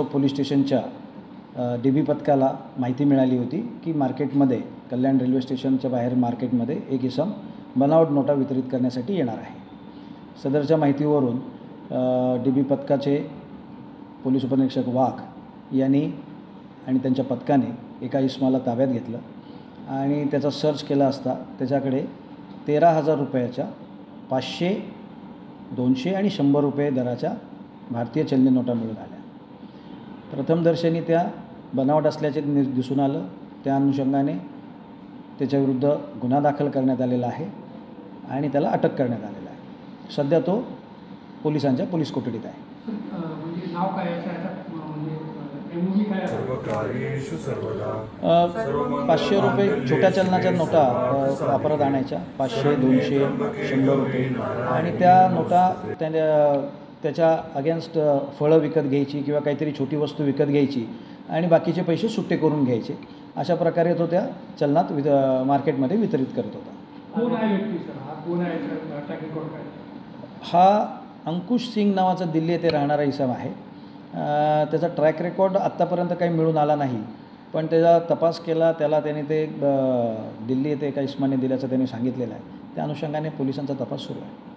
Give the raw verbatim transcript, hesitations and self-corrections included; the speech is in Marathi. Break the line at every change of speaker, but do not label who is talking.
पोलीस स्टेशनच्या डी बी पथकाला माहिती मिळाली होती की मार्केटमध्ये कल्याण रेल्वे स्टेशनच्या बाहेर मार्केटमध्ये एक इसम बनावट नोटा वितरित करण्यासाठी येणार आहे। सदरच्या माहितीवरून डी बी पथकाचे पोलीस उपनिरीक्षक वाघ यांनी आणि त्यांच्या पथकाने एका इसमाला ताब्यात घेतलं आणि त्याचा सर्च केला असता त्याच्याकडे तेरा हजार रुपयाच्या पाचशे दोनशे आणि शंभर रुपये दराच्या भारतीय चलनी नोटा मिळून आल्या। प्रथमदर्शनी त्या बनावट असल्याचे दिसून आलं। त्या अनुषंगाने त्याच्याविरुद्ध गुन्हा दाखल करण्यात आलेला आहे आणि त्याला अटक करण्यात आलेला आहे। सध्या तो पोलिसांच्या पोलीस कोठडीत आहे।
म्हणजे नाव काय
पाचशे रुपये छोट्या चलनाच्या नोटा वापरत आणायच्या, पाचशे दोनशे शंभर रुपये, आणि त्या नोटा त्या त्याच्या अगेन्स्ट फळं विकत घ्यायची किंवा काहीतरी छोटी वस्तू विकत घ्यायची आणि बाकीचे पैसे सुट्टे करून घ्यायचे। अशा प्रकारे तो त्या चलनात वित मार्केटमध्ये वितरित करत होता।
कोण आहे व्यक्ती सर? हा कोण आहे? ट्रॅक रेकॉर्ड काय?
हा अंकुश सिंग नावाचा दिल्ली येथे राहणारा इसम आहे। त्याचा ट्रॅक रेकॉर्ड आत्तापर्यंत काही मिळून आला नाही, पण त्याचा तपास केला, त्याला त्याने ते दिल्ली येथे एका इसमाने दिल्याचं त्यांनी सांगितलेलं आहे। त्या अनुषंगाने पोलिसांचा तपास सुरू आहे।